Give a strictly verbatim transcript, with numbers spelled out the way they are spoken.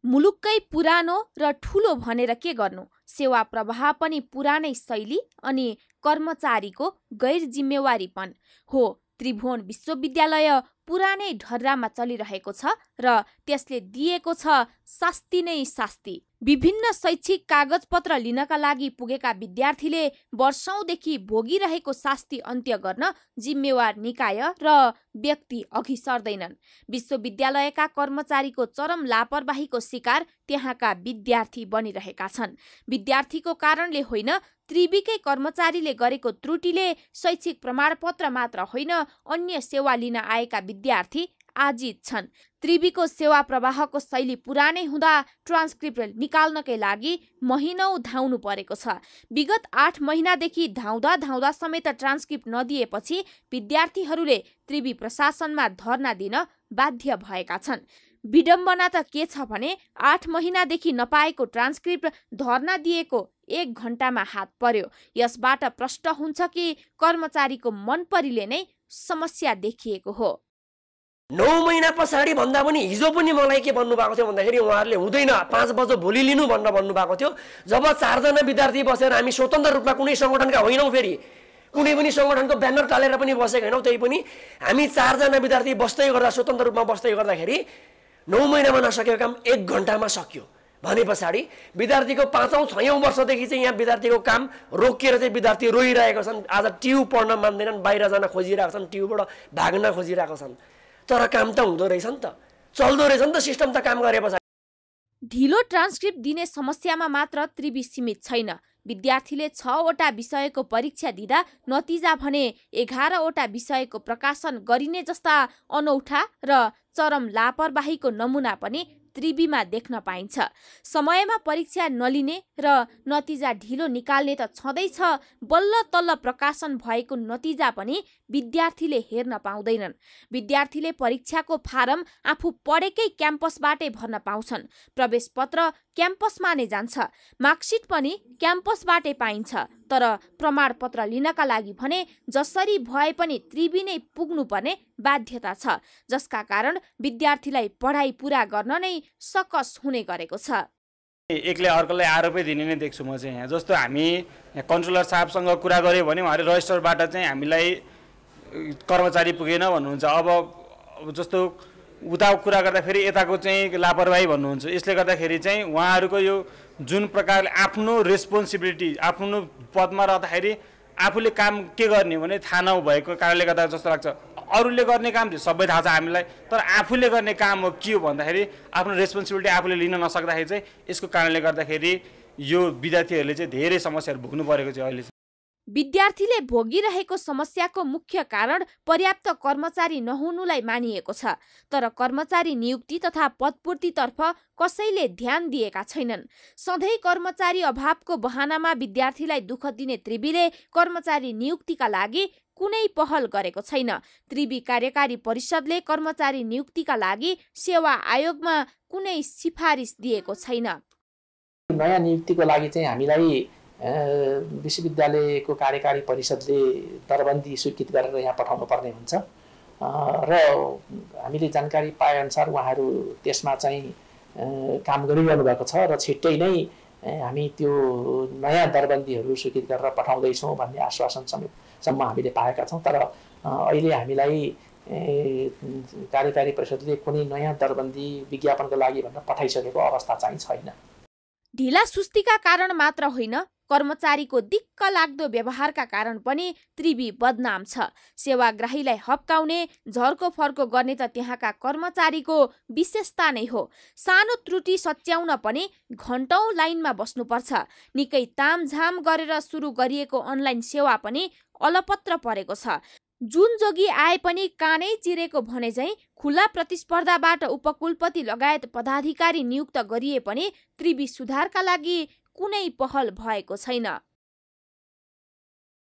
मुलुककै पुरानो र ठुलो भनेर के गर्नु? सेवा प्रवाह पनि पुरानै शैली अनि कर्मचारीको गैर जिम्मेवारीपन हो। त्रिभुवन विश्वविद्यालय पुरानै ढर्रामा चलिरहेको छ र त्यसले दिएको छ शास्ति नै शास्ति। विभिन्न शैक्षिक कागजपत्र लिनका लागि पुगेका विद्यार्थीले वर्षौंदेखि भोगिरहेको शास्ति अन्त्य गर्न जिम्मेवार निकाय र व्यक्ति अघि सर्दैनन्। विश्वविद्यालयका कर्मचारीको चरम लापरवाहीको शिकार त्यहाँका विद्यार्थी बनिरहेका छन्। विद्यार्थीको कारणले होइन, त्रिविकै कर्मचारीले गरेको त्रुटिले शैक्षिक प्रमाणपत्र मात्र होइन, अन्य सेवा लिन आएका विद्यार्थी आजित छन्। त्रिविको सेवा प्रवाहको शैली पुरानै हुँदा ट्रान्सक्रिप्ट निकाल्नकै लागि महिनौं धाउनु परेको छ। विगत आठ महिनादेखि धाउँदा धाउँदा समेत ट्रान्सक्रिप्ट नदिएपछि विद्यार्थीहरूले त्रिवी प्रशासनमा धर्ना दिन बाध्य भएका छन्। विडम्बना त के छ भने आठ महिनादेखि नपाएको ट्रान्सक्रिप्ट धर्ना दिएको एक घण्टामा हात पर्यो। यसबाट प्रष्ट हुन्छ कि कर्मचारीको मनपरीले नै समस्या देखिएको हो। नौ महिना पछाडि भन्दा पनि हिजो पनि मलाई के भन्नुभएको थियो भन्दाखेरि उहाँहरूले हुँदैन, पाँच बजे भोलि लिनु भनेर भन्नुभएको थियो। जब चारजना विद्यार्थी बसेर हामी स्वतन्त्र रूपमा कुनै सङ्गठनका होइनौँ, फेरि कुनै पनि सङ्गठनको ब्यानर टालेर पनि बसेको होइनौँ, त्यही पनि हामी चारजना विद्यार्थी बस्दै गर्दा स्वतन्त्र रूपमा बस्दै गर्दाखेरि नौ महिनामा नसकेको काम एक घन्टामा सक्यो भने पछाडि विद्यार्थीको पाँचौँ छैयौँ वर्षदेखि चाहिँ यहाँ विद्यार्थीको काम रोकिएर चाहिँ विद्यार्थी रोइरहेका छन्। आज ट्युब पढ्न मान्दैनन्, बाहिर जान खोजिरहेका छन्, ट्युबबाट भाग्न खोजिरहेका छन्। तर काम त हुँदो रहेछ नि त, चल्दो रहेछ नि त, सिस्टम त काम गरे पछाडि। ढिलो ट्रान्सक्रिप्ट दिने समस्यामा मात्र त्रिवी सीमित छैन। विद्यार्थीले छवटा विषयको परीक्षा दिँदा नतिजा भने एघारवटा विषयको प्रकाशन गरिने जस्ता अनौठा र चरम लापरवाहीको नमुना पनि त्रिवीमा देख्न पाइन्छ। समयमा परीक्षा नलिने र नतिजा ढिलो निकाल्ने त छँदैछ, बल्ल तल्ल प्रकाशन भएको नतिजा पनि विद्यार्थीले हेर्न पाउँदैनन्। विद्यार्थीले परीक्षाको फारम आफू पढेकै क्याम्पसबाटै भर्न पाउँछन्। प्रवेश पत्र क्याम्पसमा नै जान्छ, मार्कसिट पनि क्याम्पसबाटै पाइन्छ। तर प्रमाणपत्र लिनका लागि भने जसरी भए पनि त्रिवी नै पुग्नुपर्ने बाध्यता छ, जसका कारण विद्यार्थीलाई पढाइ पुरा गर्न नै सकस हुने गरेको छ। एकले अर्कोलाई आरोपै दिने नै देख्छु म चाहिँ यहाँ। जस्तो हामी कन्ट्रोलर साहबसँग कुरा गऱ्यो भने उहाँले रजिस्टरबाट चाहिँ हामीलाई कर्मचारी पुगेन भन्नुहुन्छ। अब जस्तो उता कुरा गर्दाखेरि यताको चाहिँ लापरवाही भन्नुहुन्छ। यसले गर्दाखेरि चाहिँ उहाँहरूको यो जुन प्रकारले आफ्नो रेस्पोन्सिबिलिटी आफ्नो पदमा रहँदाखेरि आफूले काम के गर्ने भने थाहा नभएको कारणले गर्दा जस्तो लाग्छ। अरूले गर्ने काम चाहिँ सबै थाहा छ हामीलाई, तर आफूले गर्ने काम हो के हो भन्दाखेरि आफ्नो रेस्पोन्सिबिलिटी आफूले लिन नसक्दाखेरि चाहिँ यसको कारणले गर्दाखेरि यो विद्यार्थीहरूले चाहिँ धेरै समस्याहरू भोग्नु परेको छ अहिले। विद्यार्थीले भोगिरहेको समस्याको मुख्य कारण पर्याप्त कर्मचारी नहुनुलाई मानिएको छ। तर कर्मचारी नियुक्ति तथा पदपूर्तितर्फ कसैले ध्यान दिएका छैनन्। सधैँ कर्मचारी अभावको बहानामा विद्यार्थीलाई दुःख दिने त्रिवीले कर्मचारी नियुक्तिका लागि कुनै पहल गरेको छैन। त्रिवी कार्यकारी परिषदले कर्मचारी नियुक्तिका लागि सेवा आयोगमा कुनै सिफारिस दिएको छैन। नयाँ नियुक्तिको लागि चाहिँ हामीलाई विश्वविद्यालयको कार्यकारी परिषदले दरबन्दी स्वीकृत गरेर यहाँ पठाउनु पर्ने हुन्छ र हामीले जानकारी पाएअनुसार उहाँहरू त्यसमा चाहिँ काम गरिरहनु भएको छ र छिट्टै नै हामी त्यो नयाँ दरबन्दीहरू स्वीकृत गरेर पठाउँदैछौँ भन्ने आश्वासन समेतसम्म हामीले पाएका छौँ। तर अहिले हामीलाई कार्यकारी परिषदले कुनै नयाँ दरबन्दी विज्ञापनको लागि भनेर पठाइसकेको अवस्था चाहिँ छैन। ढिला सुस्तीका कारण मात्र होइन, कर्मचारीको दिक्क लाग्दो व्यवहारका कारण पनि त्रिवी बदनाम छ। सेवाग्राहीलाई हप्काउने, झर्को फर्को गर्ने त त्यहाँका कर्मचारीको विशेषता नै हो। सानो त्रुटि सच्याउन पनि घण्टौं लाइनमा बस्नुपर्छ। निकै तामझाम गरेर सुरु गरिएको अनलाइन सेवा पनि अलपत्र परेको छ। जुन जोगी आए पनि कानै चिरेको भने झैं खुला प्रतिस्पर्धाबाट उपकुलपति लगायत पदाधिकारी नियुक्त गरिए पनि त्रिवी सुधारका लागि कुनै पहल भएको छैन।